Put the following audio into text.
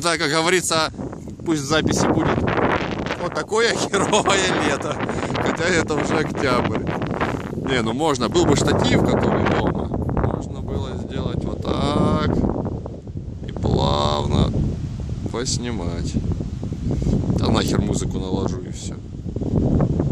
это, как говорится, пусть в записи будет вот такое херовое лето. Хотя это уже октябрь. Не, ну можно, был бы штатив, который дома. Можно было сделать вот так. И плавно поснимать. Да нахер музыку наложу и все.